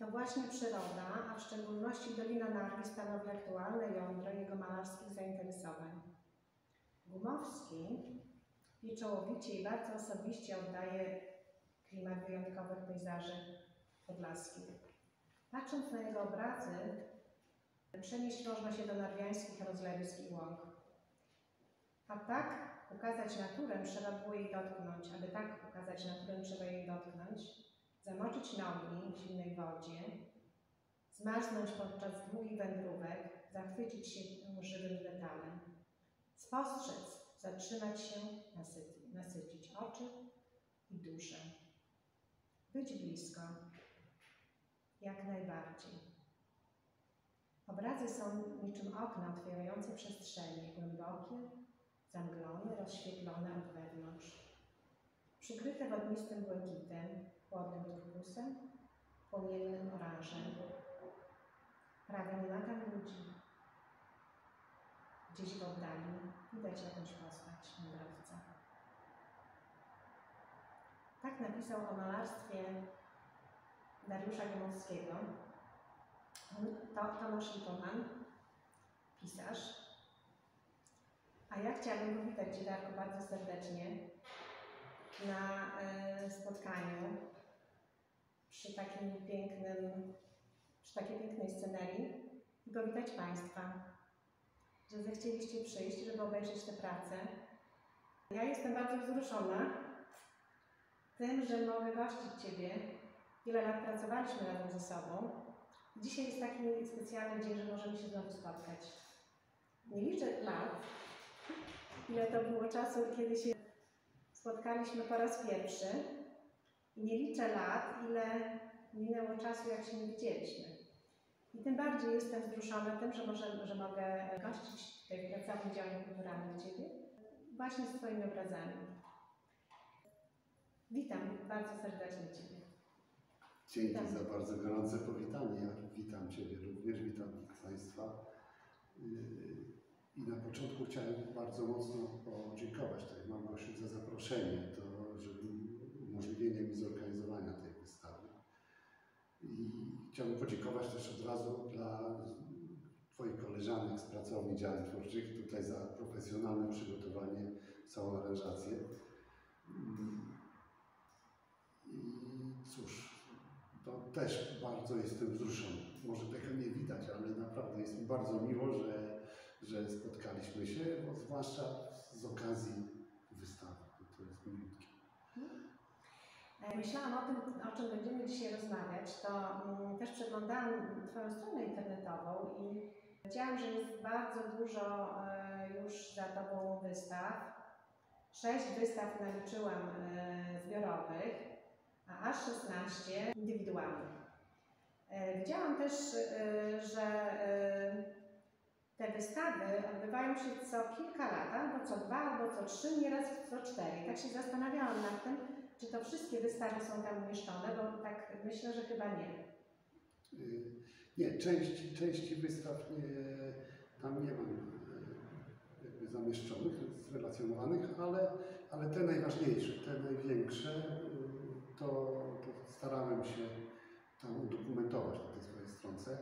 to właśnie przyroda, a w szczególności Dolina Narwi stanowi aktualne jądro jego malarskich zainteresowań. Gumowski pieczołowicie i bardzo osobiście oddaje klimat wyjątkowych pejzaży podlaskich. Patrząc na jego obrazy, przenieść można się do narwiańskich rozlewisk i łąk. A tak ukazać naturę trzeba było jej dotknąć. Aby tak ukazać naturę trzeba jej dotknąć, zamoczyć nogi w zimnej wodzie, zmarznąć podczas długich wędrówek, zachwycić się żywym detalem, spostrzec, zatrzymać się, nasycić oczy i duszę. Być blisko, jak najbardziej. Obrazy są niczym okna otwierające przestrzenie, głębokie, zamglone, rozświetlone od wewnątrz, przykryte wodnistym błękitem, chłodnym turkusem, płomiennym oranżem. Prawie nie ma tam ludzi. Gdzieś w oddali widać jakąś postać wędrowca. Tak napisał o malarstwie Dariusza Gumowskiego Tomasz Lipoman, pisarz. A ja chciałabym powitać Cię, Darku, bardzo serdecznie na spotkaniu przy takiej pięknej scenerii i powitać Państwa, że zechcieliście przyjść, żeby obejrzeć tę pracę. Ja jestem bardzo wzruszona tym, że mogę gościć Ciebie. Ile lat pracowaliśmy razem ze sobą. Dzisiaj jest taki specjalny dzień, że możemy się znowu spotkać. Nie liczę lat, ile to było czasu, kiedy się spotkaliśmy po raz pierwszy. I nie liczę lat, ile minęło czasu, jak się nie widzieliśmy. I tym bardziej jestem wzruszona tym, że mogę gościć tutaj w Pracowni Działań Kulturalnych Ciebie właśnie z Twoimi obrazami. Witam bardzo serdecznie Ciebie. Dzięki za bardzo gorące powitanie. Ja witam Ciebie również, witam Państwa. I na początku chciałem bardzo mocno podziękować tutaj Małgosiu za zaproszenie, żeby umożliwienie mi zorganizowania tej wystawy. I chciałbym podziękować też od razu dla Twoich koleżanek z Pracowni Działań Twórczych tutaj za profesjonalne przygotowanie, całą aranżację. I cóż, to też bardzo jestem wzruszony. Może tego nie widać, ale naprawdę jest mi bardzo miło, że spotkaliśmy się, bo zwłaszcza z okazji wystawy. To jest milutkie. Jak myślałam o tym, o czym będziemy dzisiaj rozmawiać, to też przeglądałam Twoją stronę internetową i widziałam, że jest bardzo dużo już za Tobą wystaw. 6 wystaw naliczyłam zbiorowych, a aż 16 indywidualnych. Widziałam też, że te wystawy odbywają się co kilka lat, albo co 2, albo co 3, nieraz co 4. Tak się zastanawiałam nad tym, czy to wszystkie wystawy są tam umieszczone, bo tak myślę, że chyba nie. Nie, części wystaw tam nie mam jakby zamieszczonych, zrelacjonowanych, ale te najważniejsze, te największe, to starałem się tam udokumentować na tej swojej stronce.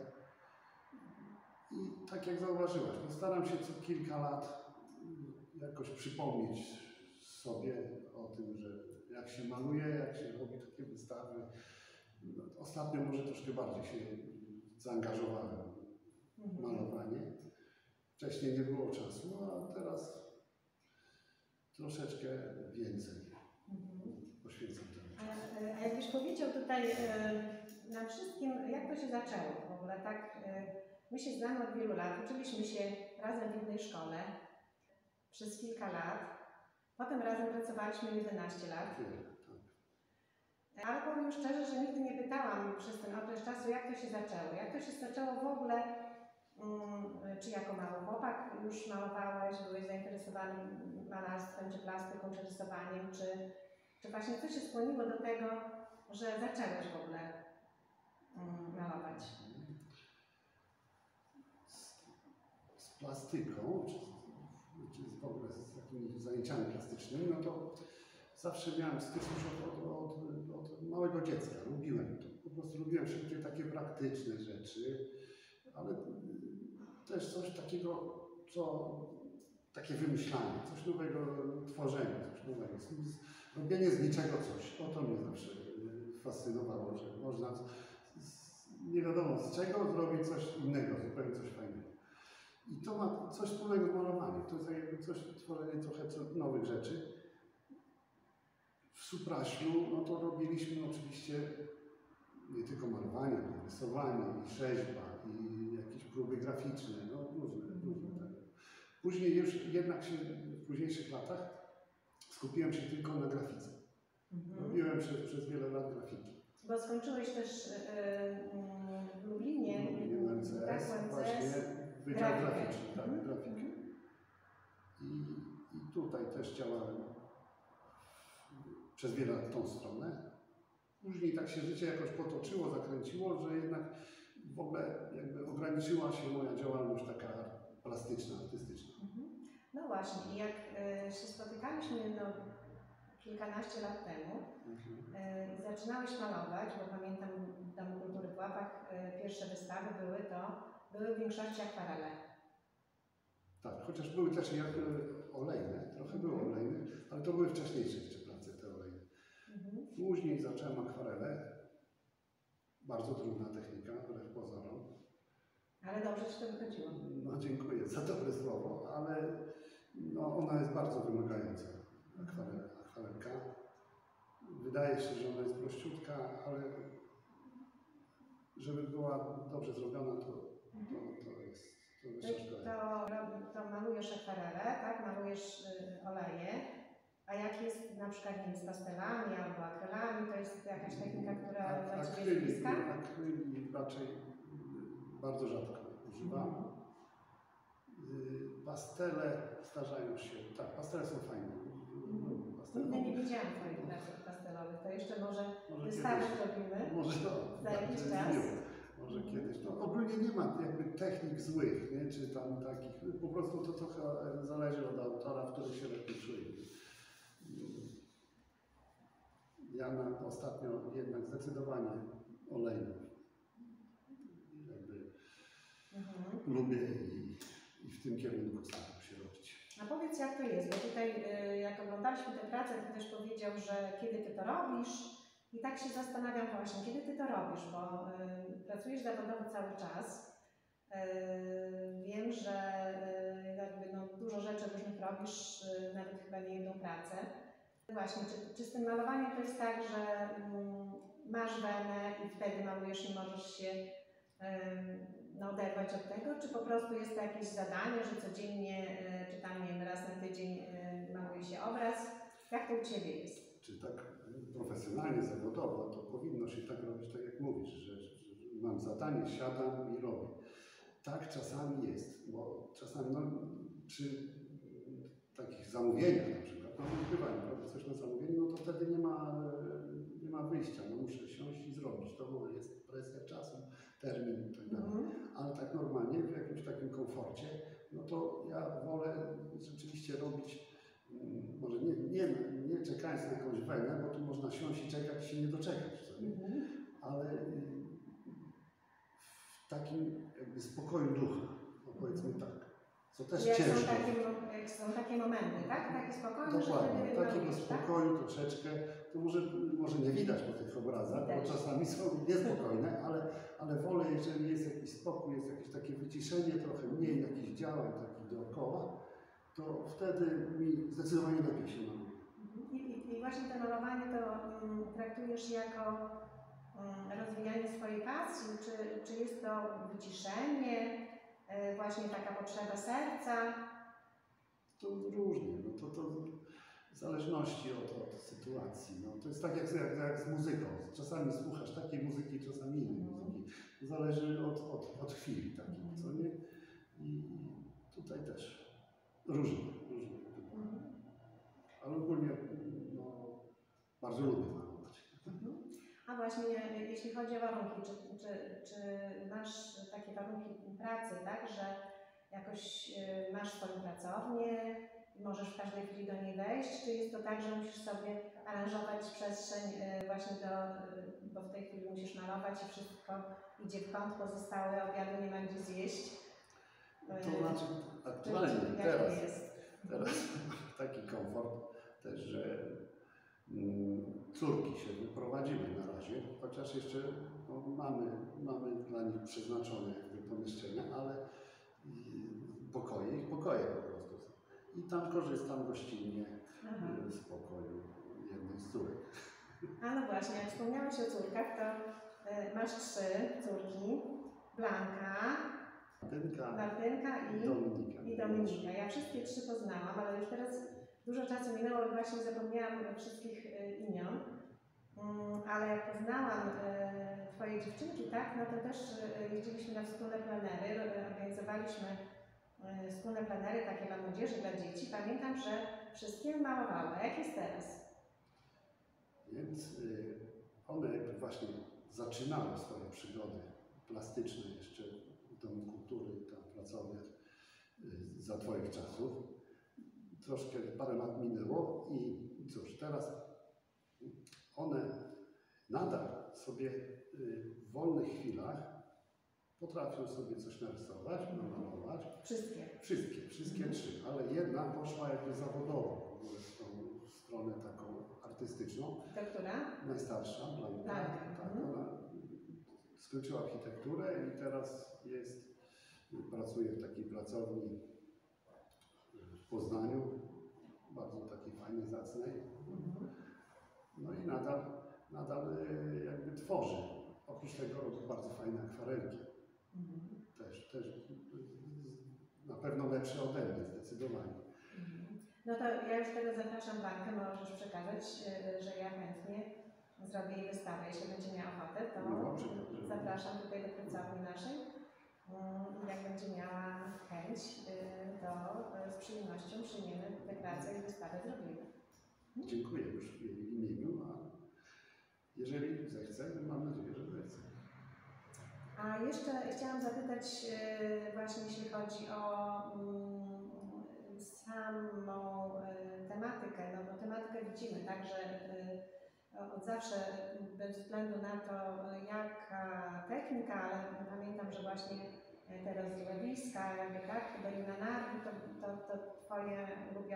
I tak jak zauważyłaś, no staram się co kilka lat jakoś przypomnieć sobie o tym, że jak się maluje, jak się robi takie wystawy. No, ostatnio może troszkę bardziej się zaangażowałem w malowanie. Wcześniej nie było czasu, a teraz troszeczkę więcej poświęcam temu czasu. A jakbyś powiedział tutaj nam wszystkim, jak to się zaczęło w ogóle, tak? My się znamy od wielu lat, uczyliśmy się razem w jednej szkole przez kilka lat, potem razem pracowaliśmy 11 lat. Ale powiem szczerze, że nigdy nie pytałam przez ten okres czasu, jak to się zaczęło. Jak to się zaczęło w ogóle, czy jako mały chłopak już malowałeś, byłeś zainteresowany malarstwem, czy plastyką, czy rysowaniem, czy właśnie co się skłoniło do tego, że zacząłeś w ogóle malować? Z plastyką, czy w ogóle z takimi zajęciami plastycznymi, no to zawsze miałem styczność od małego dziecka. Lubiłem to. Po prostu lubiłem wszelkie takie praktyczne rzeczy, ale też coś takiego, takie wymyślanie, coś nowego, tworzenie, coś nowego. Robienie z niczego coś. O to mnie zawsze fascynowało, że można nie wiadomo z czego zrobić coś innego, zupełnie coś fajnego. I to ma coś wspólnego z malowaniem. To jest jakby tworzenie trochę nowych rzeczy. W Supraślu, no to robiliśmy oczywiście nie tylko malowanie, ale rysowanie, i rzeźba, i jakieś próby graficzne, no różne tego. Później już jednak w późniejszych latach skupiłem się tylko na grafice. Robiłem przez wiele lat grafiki. Bo skończyłeś też w Lublinie, na MCS, właśnie Wydział Graficzny, tak, grafikę. I tutaj też działałem przez wiele lat w tą stronę. Później tak się życie jakoś potoczyło, zakręciło, że jednak w ogóle jakby ograniczyła się moja działalność taka plastyczna, artystyczna. No właśnie, jak się spotykaliśmy kilkanaście lat temu i zaczynałeś malować, bo pamiętam w Domu Kultury w Łapach pierwsze wystawy były w większości akwarele. Tak, chociaż były też olejne, trochę było olejnych, ale to były wcześniejsze jeszcze prace te olejne. Później zacząłem akwarelę, bardzo trudna technika, wbrew pozorom. Ale dobrze ci to wychodziło. No dziękuję za dobre słowo, ale no, ona jest bardzo wymagająca, akwarelka. Wydaje się, że ona jest prościutka, ale żeby była dobrze zrobiona, to To malujesz akwarele, tak? Malujesz oleje. A jak jest na przykład nie wiem, z pastelami albo akrylami, to jest jakaś technika, która dla Ciebie jest bliska? Akryli raczej bardzo rzadko używam. Pastele zdarzają się, tak, pastele są fajne. Nigdy nie widziałam Twoich prac pastelowych, to jeszcze może wystawy zrobimy za jakiś czas. Może kiedyś. No, ogólnie nie ma jakby technik złych, nie? Czy tam takich, po prostu to trochę zależy od autora, który się lepiej czuje. Ja ostatnio jednak zdecydowanie olejną jakby lubię i w tym kierunku staram się robić. A powiedz, jak to jest, bo tutaj jak oglądaliśmy tę pracę, to też powiedział, że kiedy Ty to robisz i tak się zastanawiam właśnie, kiedy Ty to robisz, bo pracujesz zawodowo cały czas. Wiem, że jakby dużo rzeczy różnych robisz, nawet chyba nie jedną pracę. Właśnie, czy z tym malowaniem to jest tak, że masz wenę i wtedy malujesz, nie możesz się oderwać od tego, czy po prostu jest to jakieś zadanie, że codziennie, czy tam nie wiem, raz na tydzień maluje się obraz? Jak to u Ciebie jest? Czy tak profesjonalnie, zawodowo, to powinno się tak robić, tak jak mówisz, że mam zadanie, siadam i robię. Tak czasami jest, bo czasami przy takich zamówieniach na przykład, bywają, robię coś na zamówienie, no to wtedy nie ma wyjścia, no muszę siąść i zrobić to, bo jest presja czasu, termin i tak dalej. Ale tak normalnie, w jakimś takim komforcie, no to ja wolę rzeczywiście robić, może nie czekając na jakąś wenę, bo tu można siąść i czekać i się nie doczekać, ale w takim jakby spokoju ducha, no powiedzmy tak. Co też jak ciężko. Są takie momenty, tak? Takie spokojne, dokładnie, że takiego spokoju troszeczkę, to może nie widać po tych obrazach, bo czasami są niespokojne, ale wolę, jeżeli jest jakiś spokój, jest jakieś takie wyciszenie, trochę mniej jakichś działań takich dookoła, to wtedy mi zdecydowanie lepiej się maluje. I właśnie to malowanie to traktujesz jako rozwijanie swojej pasji, czy jest to wyciszenie, właśnie taka potrzeba serca? To różnie, no to w zależności od sytuacji. No, to jest tak jak z muzyką. Czasami słuchasz takiej muzyki, czasami innej muzyki. To zależy od chwili takiej, co nie? I tutaj też różnie. Ale ogólnie bardzo lubię malować. A właśnie, jeśli chodzi o warunki, czy masz takie warunki pracy, tak, że jakoś masz swoją pracownię, możesz w każdej chwili do niej wejść, czy jest to tak, że musisz sobie aranżować przestrzeń właśnie bo w tej chwili musisz malować i wszystko idzie w kąt, pozostałe obiadu nie ma gdzie zjeść? To znaczy aktualnie, teraz taki komfort też, że córki się wyprowadziły na razie, chociaż jeszcze mamy dla nich przeznaczone jakby pomieszczenia, ale ich pokoje po prostu są. I tam korzystam gościnnie z pokoju jednej z córek. A no właśnie, jak wspomniałeś o córkach, to masz 3 córki, Blanka, Martynka i Dominika. Ja wszystkie 3 poznałam, ale już teraz dużo czasu minęło i właśnie zapomniałam wszystkich imion. Ale jak poznałam Twoje dziewczynki, tak, no to też jeździliśmy na wspólne plenery, organizowaliśmy wspólne plenery takie dla młodzieży, dla dzieci. Pamiętam, że wszystkie malowały. Jak jest teraz? Więc one właśnie zaczynały swoje przygody plastyczne jeszcze w Domu Kultury, tam pracowniach za Twoich czasów. Troszkę parę lat minęło i cóż, teraz one nadal sobie w wolnych chwilach potrafią sobie coś narysować, namalować. Wszystkie 3, ale jedna poszła jakby zawodowo w tą stronę taką artystyczną. To która? Najstarsza, Blanka. Tak, ona skończyła architekturę i teraz pracuje w takiej pracowni w Poznaniu, bardzo takiej fajnej, zacnej. No i nadal jakby tworzy. Oprócz tego robi bardzo fajne akwarelki. Też na pewno lepsze ode mnie, zdecydowanie. No to ja już tego zapraszam Blankę, możesz przekazać, że ja chętnie zrobię jej wystawę. Jeśli będzie miała ochotę, to zapraszam tutaj do pracowni naszej. Jak będzie miała chęć, to z przyjemnością przyjmiemy tę pracę i wystawę zrobimy. Dziękuję już w jej imieniu, a jeżeli zechce, mam nadzieję, że zechce. A jeszcze chciałam zapytać właśnie jeśli chodzi o samą tematykę, no bo tematykę widzimy, tak, że od zawsze bez względu na to jaka technika, ale pamiętam, że właśnie te rozlewiska, jakby tak, Dolina Narwi, to Twoje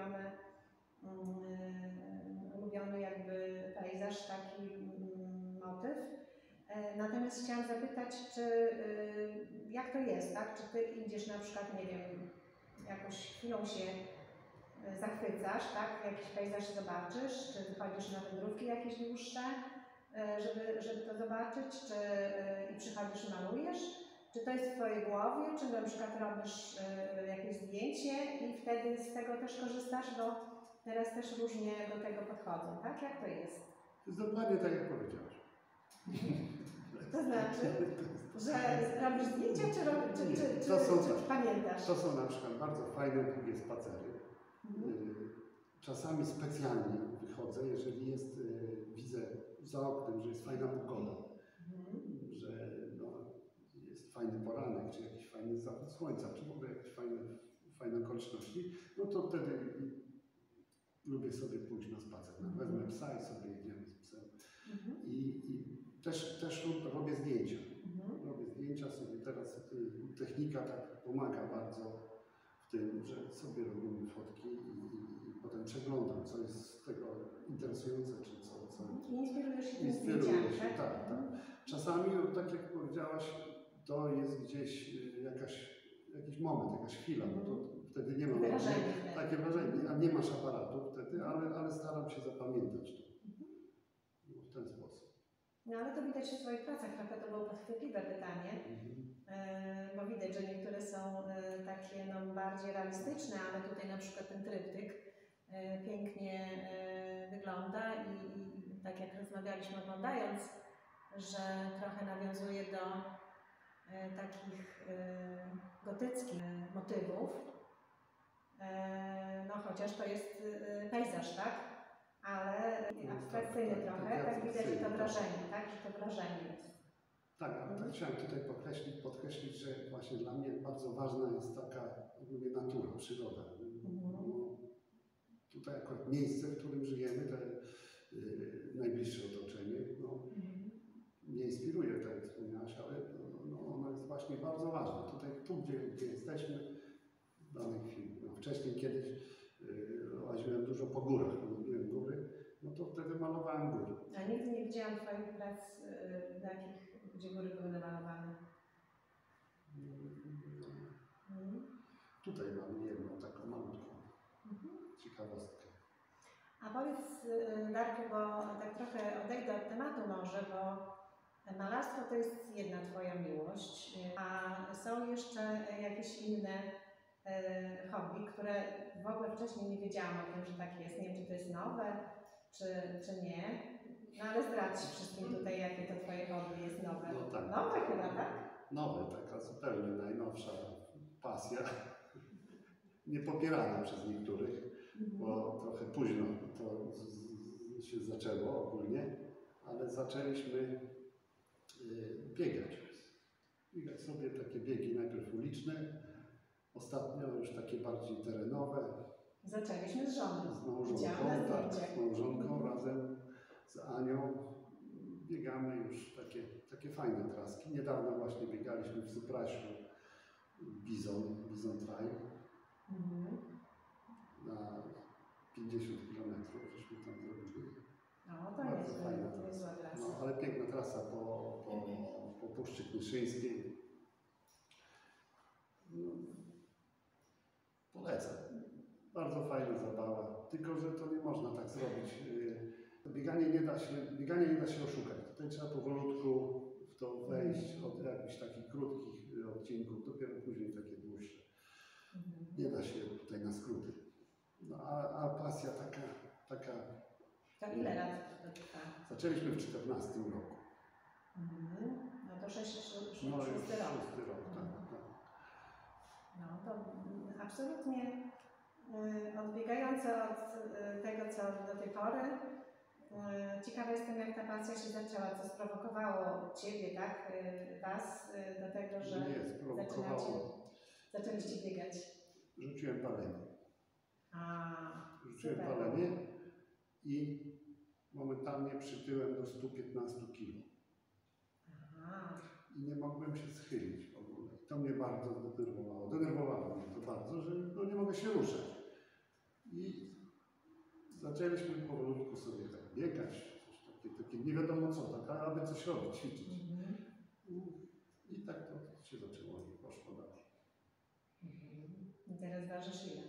ulubiony jakby pejzaż, taki motyw. Natomiast chciałam zapytać, jak to jest, tak? Czy Ty idziesz na przykład, nie wiem, jakąś chwilą się zachwycasz, tak? Jakiś pejzaż zobaczysz, czy wychodzisz na wędrówki jakieś dłuższe, żeby to zobaczyć, i przychodzisz i malujesz? Czy to jest w Twojej głowie, czy na przykład robisz jakieś zdjęcie i wtedy z tego też korzystasz, bo teraz też różnie do tego podchodzą, tak? Jak to jest? To jest dokładnie tak, jak powiedziałaś. To znaczy, że robisz zdjęcia, czy pamiętasz? To są na przykład bardzo fajne, długie spacery. Czasami specjalnie wychodzę, jeżeli widzę za oknem, że jest fajna pogoda, że jest fajny poranek, czy jakiś fajny zachód słońca, czy w ogóle jakieś fajne okoliczności, no to wtedy lubię sobie pójść na spacer. Wezmę psa i sobie jedziemy z psem. I też robię zdjęcia. Robię zdjęcia sobie teraz. Technika tak pomaga bardzo w tym, że sobie robimy fotki i potem przeglądam, co jest z tego interesujące, czy co. Inspirujesz się tym zdjęciami, tak? Tak. Czasami, tak jak powiedziałaś, to jest gdzieś jakiś moment, jakaś chwila, bo to wtedy nie ma takie wrażenie, a nie masz aparatu wtedy, ale staram się zapamiętać to w ten sposób. No ale to widać w Twoich pracach, trochę to było podchwytliwe pytanie, bo widać, że niektóre są takie bardziej realistyczne, ale tutaj na przykład ten tryptyk pięknie wygląda i tak jak rozmawialiśmy oglądając, że trochę nawiązuje do takich gotyckich motywów, no chociaż to jest pejzaż, tak? Ale abstrakcyjny trochę, tak widać to wrażenie, tak? Że to wrażenie jest. Tak, ale chciałem tutaj podkreślić, że właśnie dla mnie bardzo ważna jest taka natura, przyroda. tutaj akurat miejsce, w którym żyjemy, te najbliższe otoczenie, no, mnie inspiruje, tak jak wspomniałaś, ale no, ono jest właśnie bardzo ważne. Tutaj, gdzie jesteśmy w danej chwili. No, wcześniej kiedyś łaziłem dużo po górach, lubiłem góry, no to wtedy malowałem góry. A nigdy nie widziałam Twoich prac gdzie góry były namalowane. Tutaj mam jedną taką malutką ciekawostkę. A powiedz, Darku, bo tak trochę odejdę od tematu może, bo malarstwo to jest jedna Twoja miłość, a są jeszcze jakieś inne hobby, które w ogóle wcześniej nie wiedziałam o tym, że tak jest. Nie wiem, czy to jest nowe, czy nie. No ale zdradź wszystkim tutaj, jakie to Twoje hobby jest nowe. No tak. Nowe chyba, tak? Nowe, taka zupełnie najnowsza pasja. Niepopierana przez niektórych, bo trochę późno to się zaczęło ogólnie, ale zaczęliśmy biegać. Biegać sobie takie biegi najpierw uliczne, ostatnio już takie bardziej terenowe. Zaczęliśmy z żoną. Z małżonką, tak, z małżonką razem z Anią biegamy już takie fajne traski. Niedawno właśnie biegaliśmy w Suprasiu Bizon Trail na 50 km, żeśmy tam zrobili. No, to bardzo jest fajna niezła trasa. No, ale piękna trasa po Puszczy Knyszyńskiej. No, polecam. Bardzo fajna zabawa, tylko że to nie można tak zrobić. Bieganie nie da się oszukać. Tutaj trzeba powolutku w to wejść od jakichś takich krótkich odcinków, dopiero później takie dłuższe. Nie da się tutaj na skróty. No, a pasja taka. To ile lat to trwa? Zaczęliśmy w 2014 roku. No to 6 No już rok. 6 rok, tak. No to absolutnie odbiegające od tego, co do tej pory, ciekawa jestem, jak ta pasja się zaczęła, co sprowokowało Ciebie, tak, Was do tego, że zaczęliście biegać. Rzuciłem palenie. Rzuciłem super. palenie i momentalnie przytyłem do 115 kg. I nie mogłem się schylić w ogóle. To mnie bardzo zdenerwowało. Denerwowało mnie to bardzo, że no nie mogę się ruszać. I zaczęliśmy powolutku sobie tak biegać, coś takie nie wiadomo co, tak, aby coś robić, ćwiczyć. I tak to się zaczęło i poszło dalej. I teraz ważysz ile?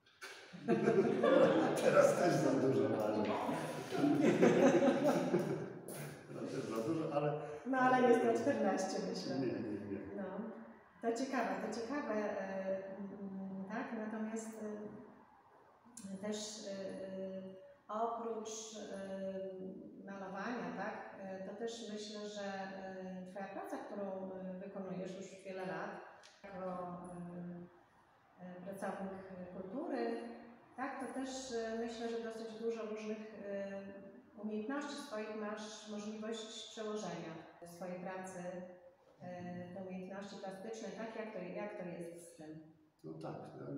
Teraz też za dużo waży. Teraz też za dużo, ale... No ale nie 114, myślę. Nie. No, to ciekawe, tak, natomiast też oprócz malowania, tak, to też myślę, że Twoja praca, którą wykonujesz już wiele lat jako pracownik kultury, tak, to też myślę, że dosyć dużo różnych umiejętności swoich masz możliwość przełożenia swojej pracy, te umiejętności plastyczne, tak? Jak to jest z tym? No tak,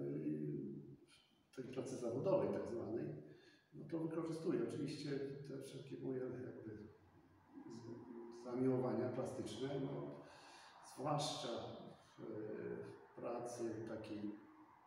tej pracy zawodowej tak zwanej, no to wykorzystuję oczywiście te wszelkie moje jakby zamiłowania plastyczne, no, zwłaszcza w pracy takiej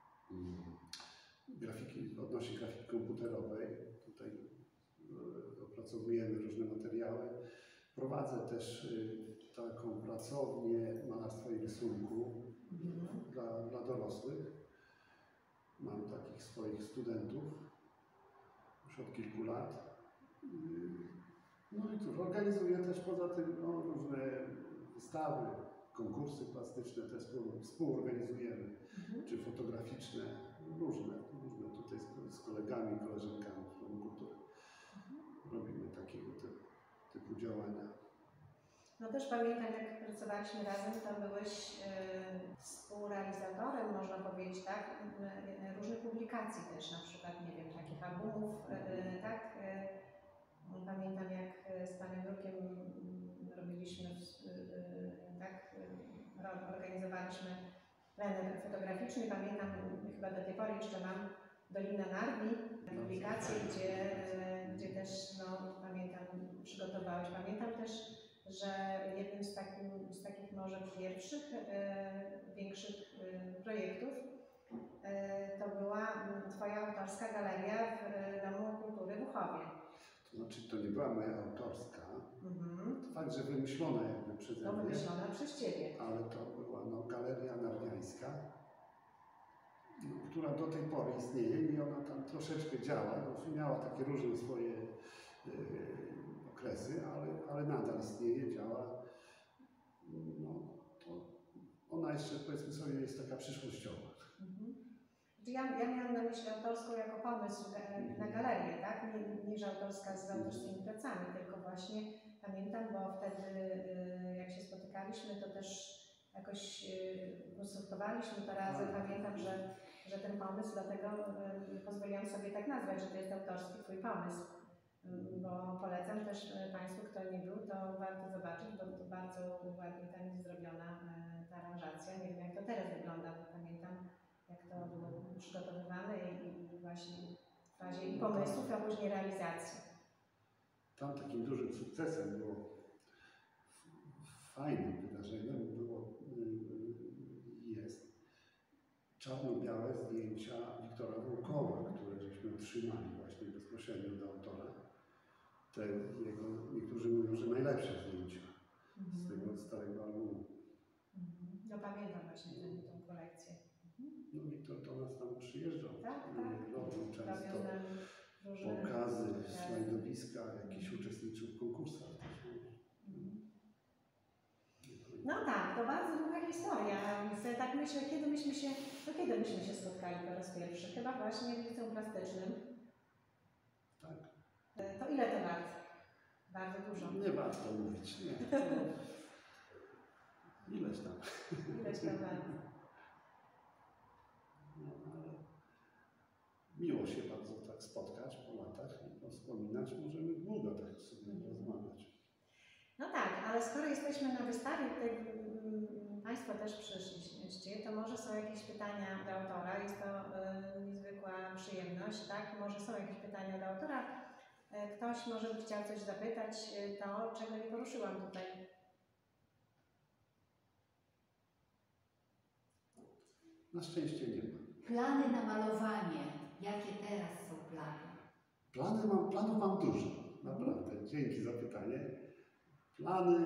odnośnie grafiki komputerowej. Tutaj opracowujemy różne materiały. Prowadzę też taką pracownię malarstwa i rysunku dla dorosłych. Mam takich swoich studentów już od kilku lat. No i cóż, organizuję też poza tym różne wystawy, konkursy plastyczne też współorganizujemy, czy fotograficzne, różne tutaj z kolegami, koleżankami z Domu Kultury. Robimy takiego typu działania. No też pamiętam, jak pracowaliśmy razem, to byłeś współrealizatorem, można powiedzieć, tak, różnych publikacji też, na przykład, nie wiem, takich albumów, tak. Pamiętam, jak z Panem Jurkiem robiliśmy, tak, organizowaliśmy plener fotograficzny. Pamiętam, chyba do tej pory jeszcze mam Dolina Narwi, publikację, gdzie też, no pamiętam, przygotowałeś. Pamiętam też, że jednym z takich może pierwszych, większych projektów to była Twoja autorska galeria w Domu Kultury w Łuchowie. To znaczy, to nie była moja autorska. Fakt, że wymyślona jakby przeze mnie. To wymyślona przez Ciebie. Ale to była galeria narwiańska, która do tej pory istnieje i ona tam troszeczkę działa. Miała takie różne swoje okresy, ale nadal istnieje, działa. No, to ona jeszcze, powiedzmy sobie, jest taka przyszłościowa. Ja miałam na myśli autorską jako pomysł na galerię, tak? Nie że autorska z autorskimi pracami, tylko właśnie pamiętam, bo wtedy jak się spotykaliśmy, to też jakoś konsultowaliśmy to razem. Pamiętam, że ten pomysł, dlatego pozwoliłam sobie tak nazwać, że to jest autorski Twój pomysł. Bo polecam też Państwu, kto nie był, to warto zobaczyć, bo to bardzo ładnie tam jest zrobiona ta aranżacja. Nie wiem, jak to teraz wygląda, bo pamiętam, jak to było przygotowywane i właśnie w fazie i pomysłów, a później realizacji. Tam takim dużym sukcesem było, fajnym wydarzeniem było i jest czarno-białe zdjęcia Wiktora Wołkowa, które żeśmy otrzymali właśnie bezpośrednio do autora. Te jego, niektórzy mówią, że najlepsze zdjęcia z tego starego albumu. No pamiętam właśnie tę kolekcję. No Wiktor do nas tam przyjeżdżał. Tak. Robił często pokazy, slajdowiska, jakieś uczestniczył w konkursach. No tak, to bardzo długa historia. Tak myślę, kiedy myśmy się spotkali po raz pierwszy? Chyba właśnie w liceum plastycznym. Tak. To ile to lat? Bardzo dużo. Nie warto mówić, nie. Ileś tam. Ileś tam lat. No, ale miło się bardzo tak spotkać po latach i wspominać. Możemy długo tak sobie rozmawiać. No tak, ale skoro jesteśmy na wystawie, tutaj Państwo też przyszliście, to może są jakieś pytania do autora. Jest to niezwykła przyjemność, tak? Może są jakieś pytania do autora. Ktoś może by chciał coś zapytać, to czego nie poruszyłam tutaj. Na szczęście nie ma. Plany na malowanie. Jakie teraz są plany? Planów mam dużo, naprawdę. Dzięki za pytanie. Plany,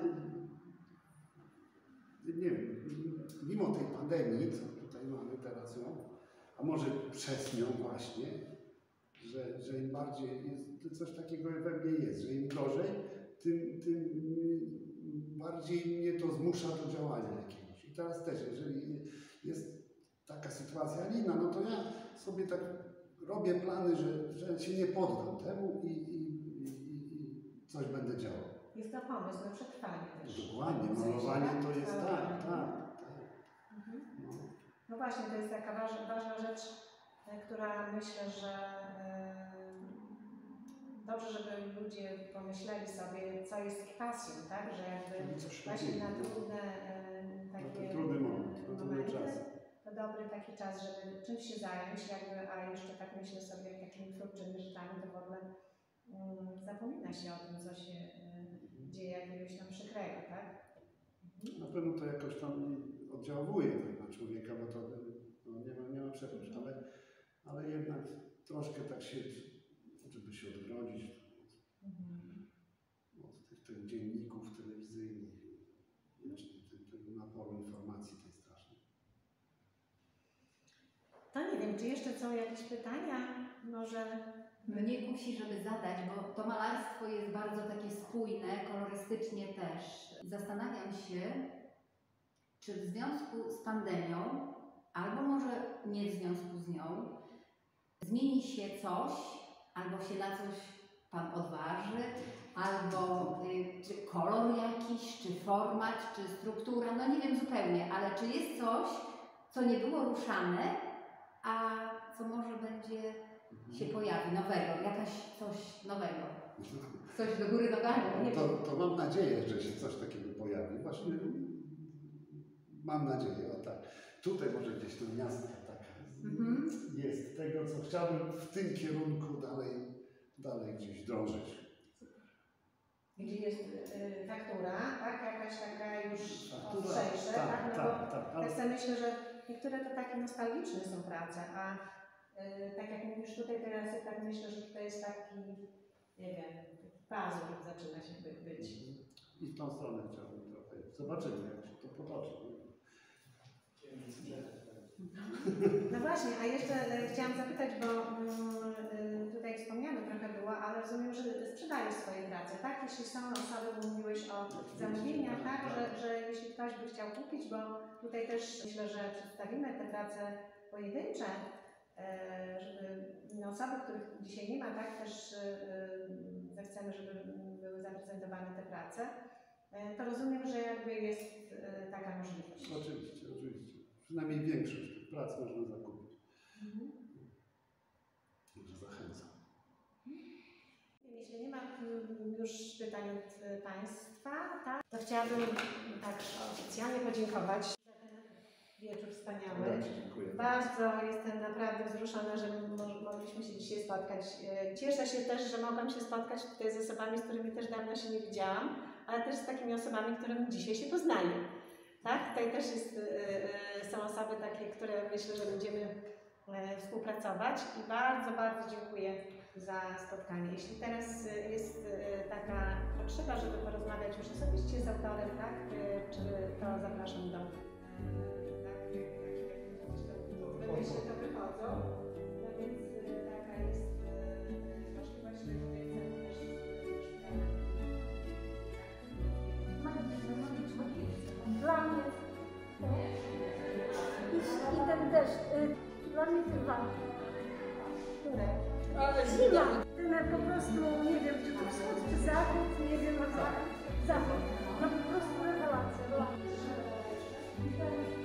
nie wiem, mimo tej pandemii, co tutaj mamy teraz a może przez nią właśnie, że im bardziej jest, coś takiego we mnie jest, że im gorzej, tym bardziej mnie to zmusza do działania jakiegoś. I teraz też, jeżeli jest taka sytuacja, a nie inna, no to ja sobie tak robię plany, że się nie poddam temu i coś będę działał. Jest to pomysł na przetrwanie też. Dokładnie, malowanie to jest tak. No właśnie, to jest taka ważna rzecz, która myślę, że dobrze, żeby ludzie pomyśleli sobie, co jest ich pasją, tak? Że jakby właśnie na trudne takie trudny moment, na trudny czas. To dobry taki czas, żeby czymś się zająć, jakby, a jeszcze tak myślę sobie, jak takimi twórczymi rzeczami, to w ogóle zapomina się o tym, co się dzieje jakiegoś tam przykrego, tak? Na pewno to jakoś tam oddziałuje tak na człowieka, bo to nie ma przecież, ale jednak troszkę tak się, żeby się odgrodzić od tych dzienników telewizyjnych, tego naporu informacji tej strasznej. To nie wiem, czy jeszcze są jakieś pytania? Może... Mnie kusi, żeby zadać, bo to malarstwo jest bardzo takie spójne, kolorystycznie też. Zastanawiam się, czy w związku z pandemią, albo może nie w związku z nią, zmieni się coś, albo się na coś Pan odważy, albo czy kolor jakiś, czy format, czy struktura, no nie wiem zupełnie, ale czy jest coś, co nie było ruszane, a co może będzie się pojawi nowego, coś nowego, coś do góry nogami. To mam nadzieję, że się coś takiego pojawi. Właśnie mam nadzieję, o tak. Tutaj może gdzieś to miasto tak jest tego, co chciałbym w tym kierunku dalej gdzieś drążyć. Gdzie jest faktura, tak? Jakaś taka już Faktura, ostrzejsza, tak? No bo tak. tak sobie myślę, że niektóre to takie nostalgiczne są prace, a tak jak mówisz tutaj teraz, tak myślę, że to jest taki, nie wiem, pazur zaczyna się być. I w tą stronę chciałbym trochę. Zobaczymy, jak się to potoczy. No właśnie, a jeszcze chciałam zapytać, bo tutaj wspomniane trochę było, ale rozumiem, że sprzedajesz swoje prace, tak? Jeśli są osoby, bo mówiłeś o zamówieniach, tak? Że jeśli ktoś by chciał kupić, bo tutaj też myślę, że przedstawimy te prace pojedyncze, żeby osoby, których dzisiaj nie ma, tak? Też zechcemy, żeby były zaprezentowane te prace. To rozumiem, że jakby jest taka możliwość. Oczywiście. Przynajmniej większość tych prac można zakupić. Także zachęcam. Jeśli nie ma już pytań od Państwa, tak, to chciałabym tak oficjalnie podziękować za ten wieczór wspaniały. Dziękuję. Bardzo jestem naprawdę wzruszona, że mogliśmy się dzisiaj spotkać. Cieszę się też, że mogłam się spotkać tutaj z osobami, z którymi też dawno się nie widziałam, ale też z takimi osobami, którymi dzisiaj się poznaję. Tak? Tutaj też są osoby takie, które myślę, że będziemy współpracować i bardzo, bardzo dziękuję za spotkanie. Jeśli teraz jest taka potrzeba, żeby porozmawiać już osobiście z autorem, tak? Czy to zapraszam do myślę, to wychodzą. No więc taka jest możliwość, że tutaj chcemy też Dla mnie i ten deszcz, dla mnie to ważne. które Zima, ten po prostu, nie wiem, czy to wschód, czy zachód, nie wiem, zachód. No po prostu rewelacja.